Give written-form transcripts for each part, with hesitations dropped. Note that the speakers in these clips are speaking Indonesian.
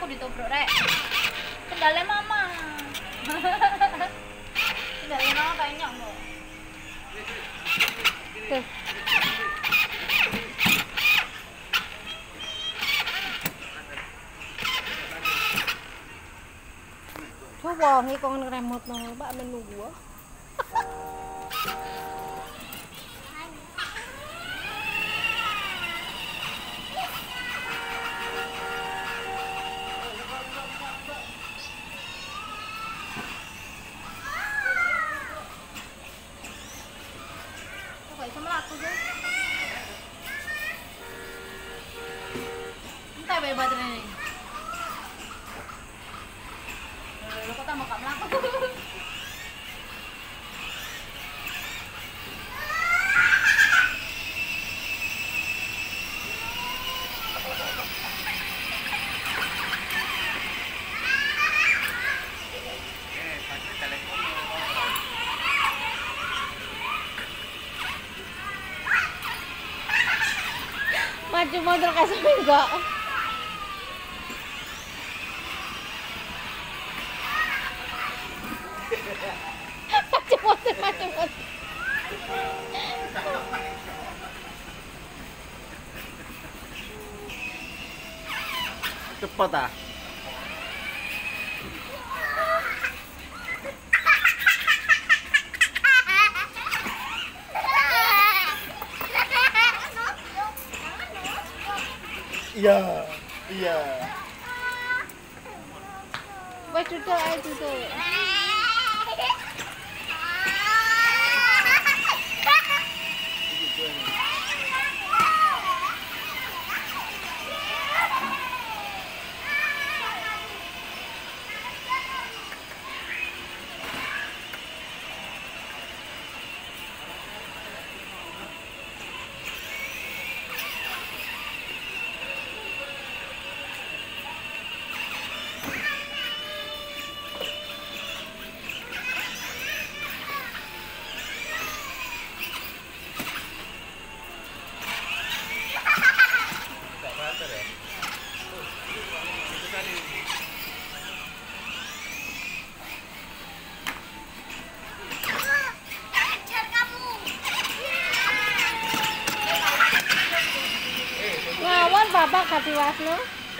aku ditobrok rek. Kendalnya mama. Kendalnya mama kayaknya enggak. Tuh. Coba ngikon remote nang Pak menu gua. Entah bayar baterai ini. Lo kok tambah kamu laku? Maju mundur kasih enggak. Maju mundur. Cepet ah. Iya, iya. Wes duduk ae duduk. Ngawon bapak gak diwasno.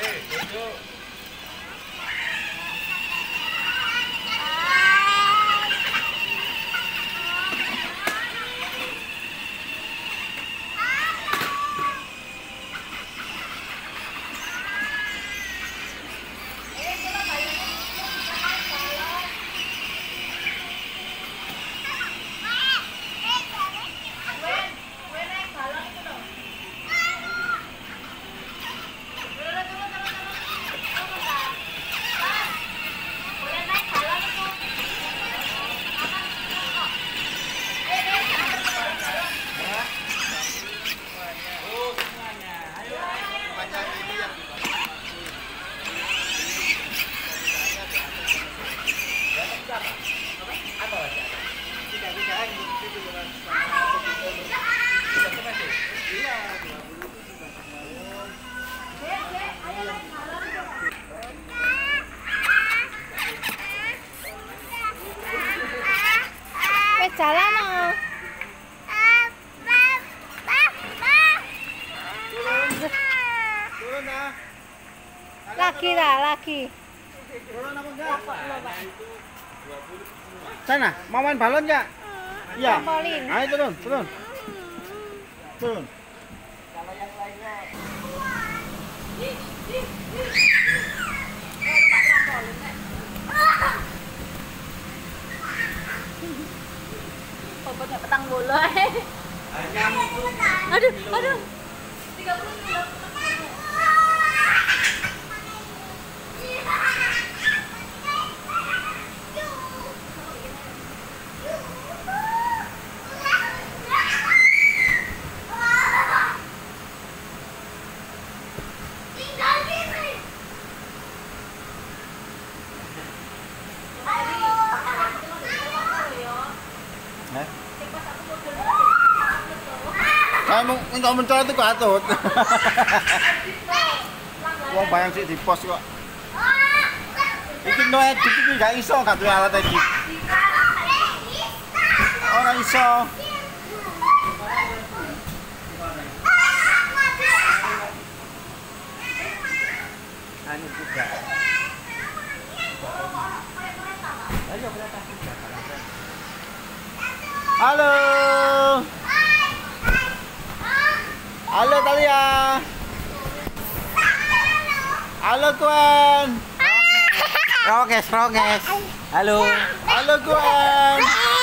Wes jalan no. Turun ah. Lagi lah, lagi. Turun apa enggak? Sana, mau main balon enggak? Iya. Trampolin. Ayo turun, turun. Turun. Kalau yang lainnya Bobotnya petang bola. Aduh, aduh. 30. Kamu enggak mencolot itu katut. Wong bayang sih di pos kok. Iki no edit iki gak iso gak duwe alat edit. Ora iso. Anu juga. Ayo berangkat juga. Halo. Halo Talia. Halo Tuan. Roges. Halo. Halo Tuan.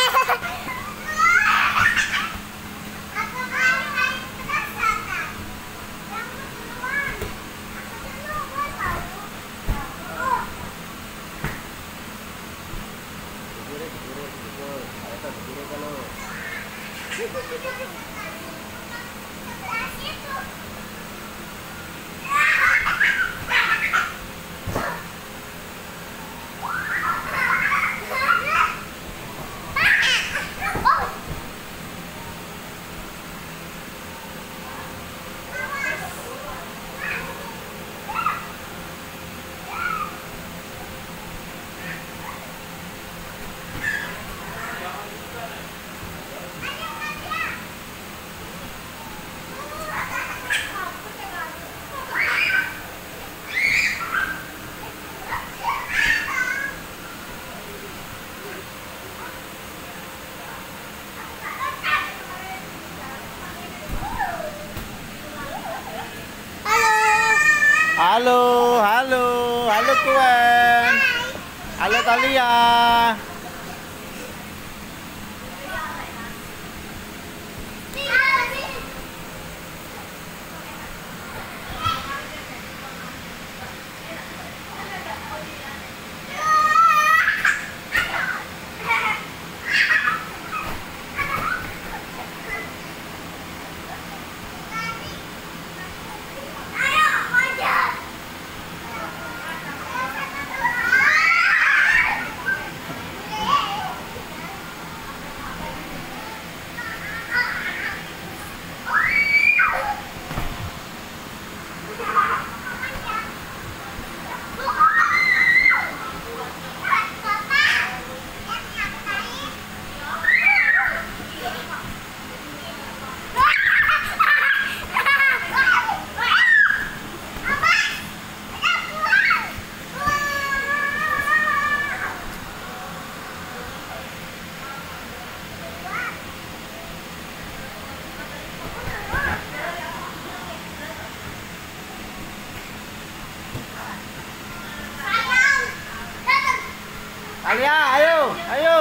Halo Tuan. Halo Talia. Talia, ayo.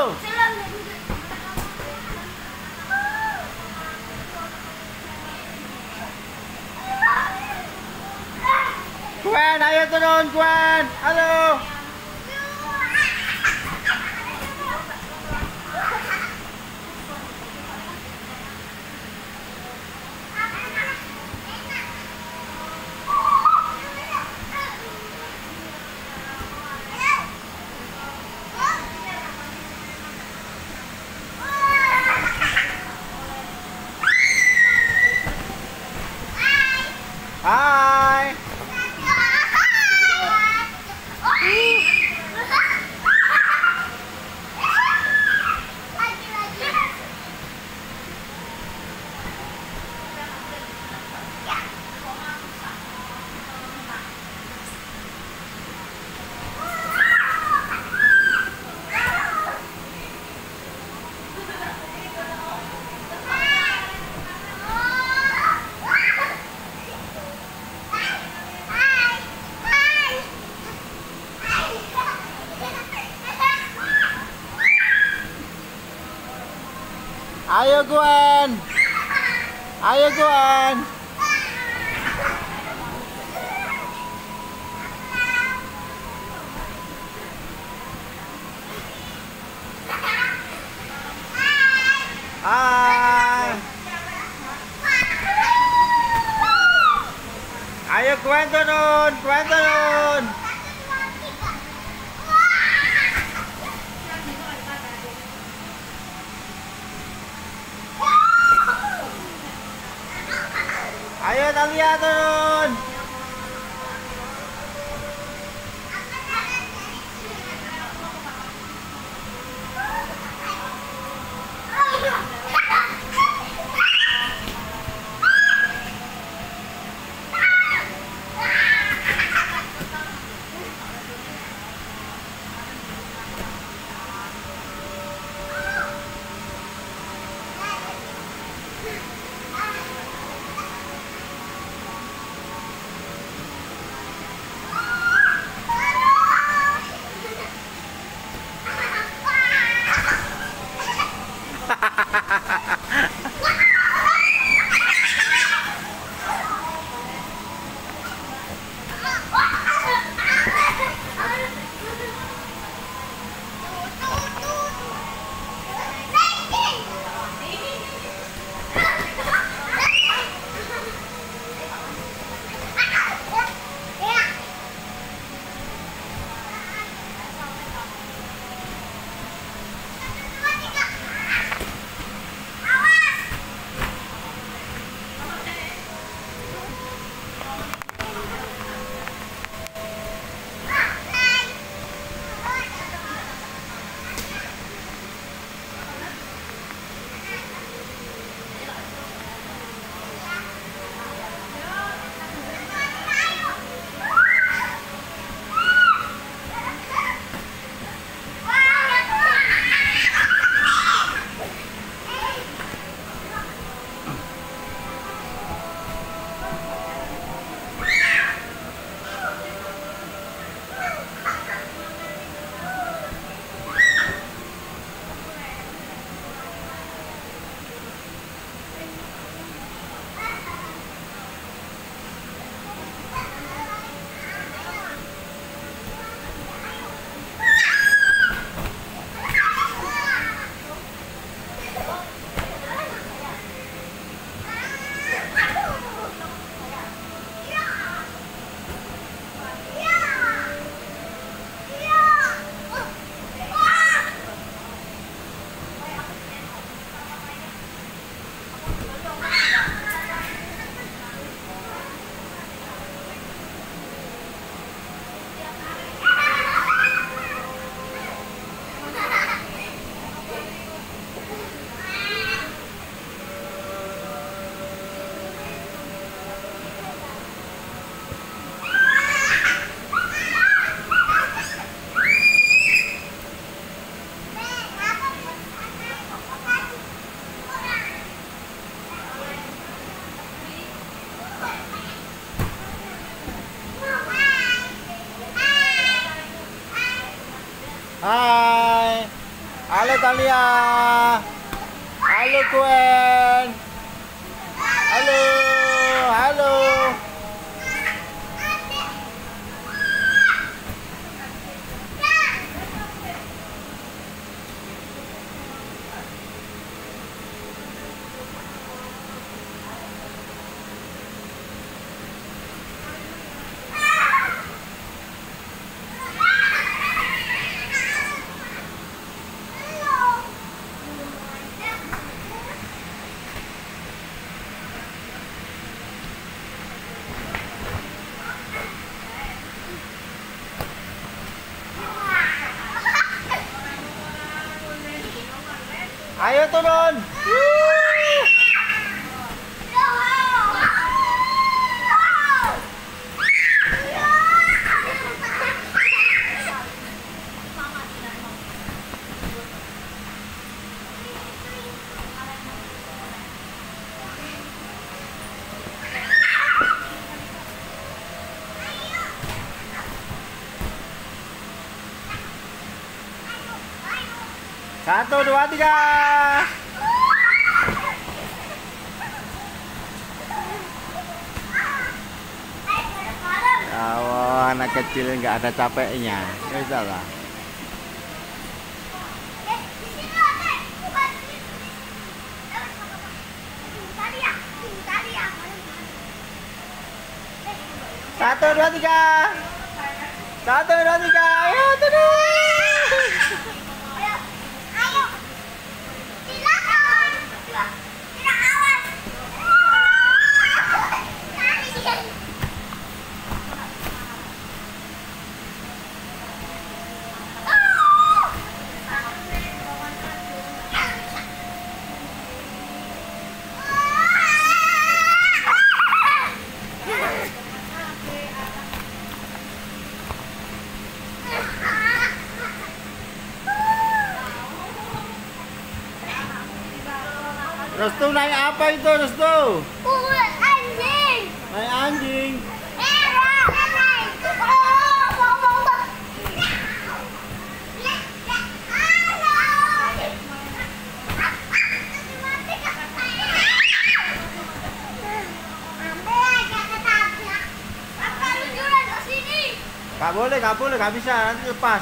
Gwen, ayo turun, Gwen. Halo. Hai. Ayo Gwen. Ayo Gwen. Hai. Ayo Gwen turun, Gwen turun. Ayo Talia turun. Halo Talia. Halo Gwen. Halo. Halo. Ayo turun. Satu, dua, tiga. Oh, anak kecil nggak ada capeknya. Bisa lah. Satu, dua, tiga. Satu, dua, tiga. Ayo, turun. Restu naik apa itu, Restu? Anjing. Naik anjing. Gak boleh, gak bisa, nanti lepas.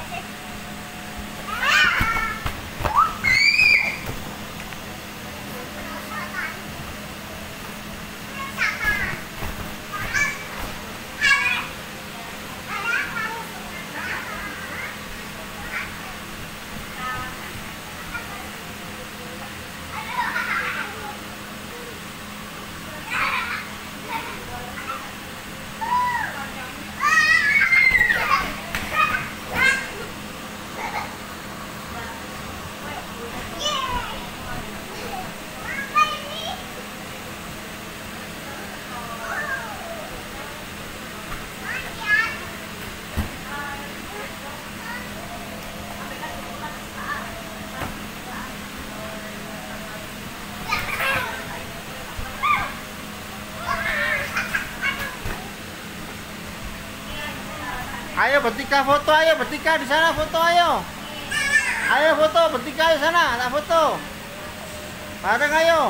Ayo bertiga foto, ayo bertiga di sana foto, ayo. Ayo foto bertiga di sana, tak foto. Bareng ayo.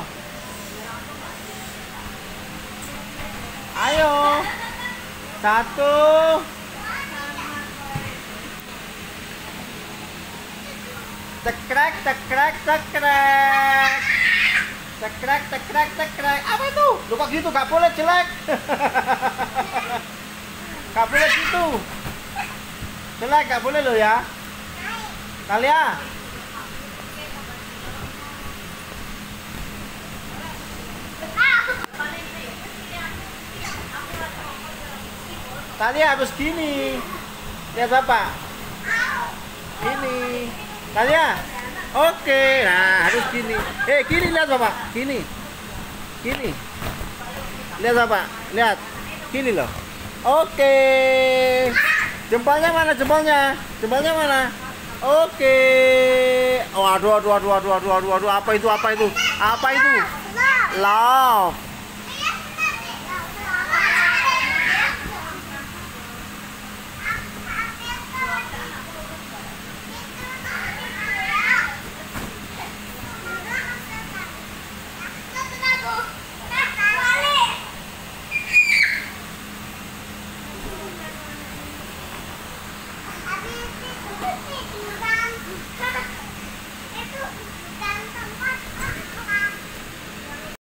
Ayo. Satu. Cekrek, cekrek, cekrek. Cekrek, cekrek, cekrek. Apa itu? Lupa gitu, gak boleh jelek. Gak boleh gitu. Jelek gak boleh lo ya. Talia. Talia harus gini. Lihat Bapak. Gini. Talia. Oke, nah harus gini. Gini lihat Bapak. Gini. Gini. Lihat Bapak. Lihat. Gini loh. Oke. Jempolnya mana jempolnya? Jempolnya mana? Oke. Oh, aduh. Apa itu? Apa itu? Apa itu? Love. Buka.